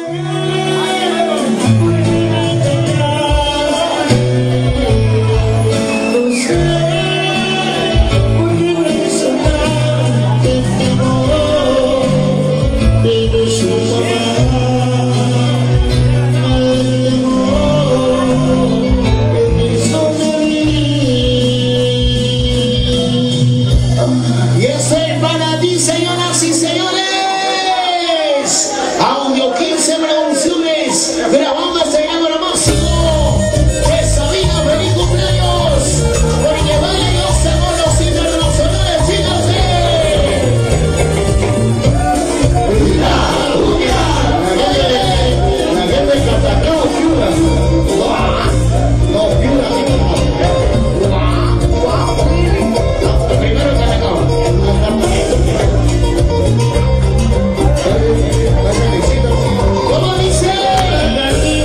¿Cómo dice?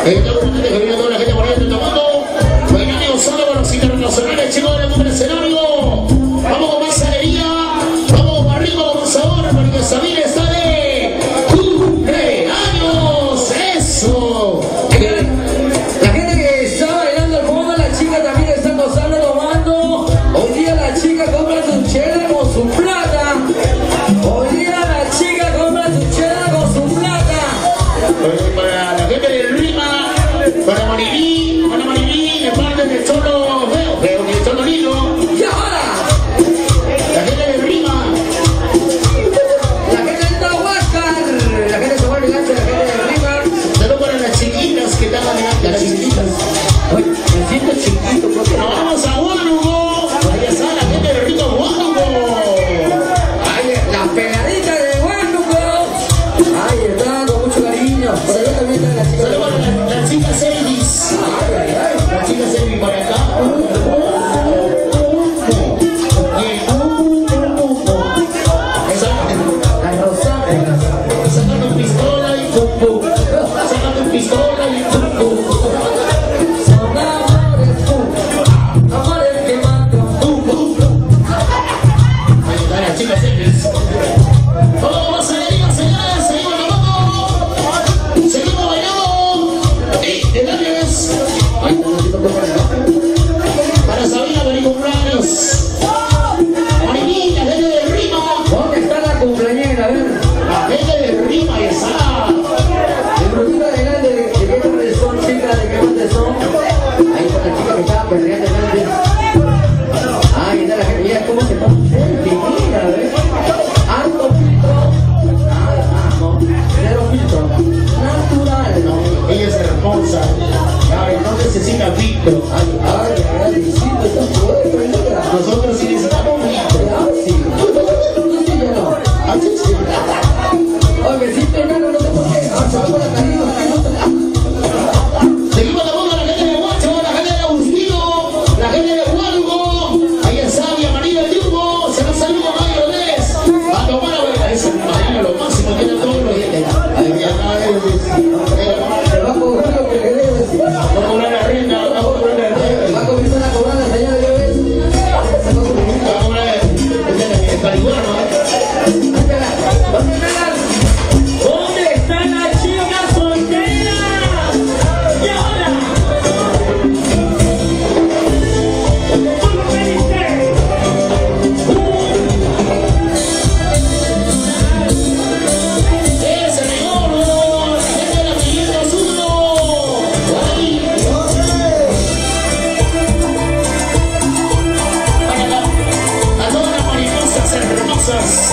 Toda la gente por ahí está tomando. Buen amigo solo con los internacionales, chicos del mundo del escenario. Vamos con más alegría. Vamos para arriba con sabor, porque Sabine está de cumpleaños. Eso. La gente que está bailando el mundo, la chica también está gozando, tomando. Hoy día la chica compra su chela con su plata. Hoy día la chica compra su chela con su plata. Para la gente del Rima, para Mariví, de parte del Cholo Veo, del Cholo Lindo. Y ahora, La gente del Rima. la gente del Tahuáscar, la gente se va a olvidar de la gente del Rima. Saludos para las chiquitas que están adelante, las chiquitas. Oye, me siento chiquito porque Nos vamos a Huánuco. Ahí está la gente del Rico Huánuco. ay, la pegadita de Huánuco. Ay, está con mucho cariño. Por allá también está la chica de Saludos Huánuco. para las chicas Elvis. Ay, ay, ay. Las chicas Elvis para acá. Las rosadas. Sacando pistola y pum. Sacando pistola y pum. Son amores que matan. Ahí están las chicas Elvis. Vamos más alegría, señores. Seguimos grabando. Seguimos bailando. El año es. Ahí está la chica por acá. Para Sabina, feliz cumpleaños. Mariví, la gente del Rima. ¿Dónde está la cumpleañera? A ver. La gente del Rima y esa. El brotito adelante, ¿de qué parte son, chicas? ¿De qué parte son? Ahí está la chica que estaba perdiendo adelante. Ahí está la gente, mira cómo se toma un selfie, mira, ¿ves? Alto filtro. Nada más, ¿no? Cero filtro. Natural, ¿no? Ella es hermosa. Claro, no necesita filtro. Ay, ay, ay, Luisito, está fuerte, mira. Nosotros sí necesitamos filtro. Ah, sí. Tú sí, yo no. Así sí. Oye, besito, enano, no sé por qué. Ah, se va con la carita. Seguimos la bomba, la gente de Guacho, la gente de Agustino, la gente de Huánuco. Ahí está mi amarillo el Yugo. Se nos saluda Mario Lés. A tomar a ver. Ese amarillo lo máximo tiene todos los dientes. Ahí Se va a cobrar lo que le debes. vamos a cobrar la renta, vamos a cobrar la renta. Va a comenzar a cobrar la señora de vez. Vamos a cobrar el caribuano. ¿Dónde están las chicas solteras? Y ahora, Ese mejor, la gente de la 501. Ahí. Para a todas las mariposas hermosas.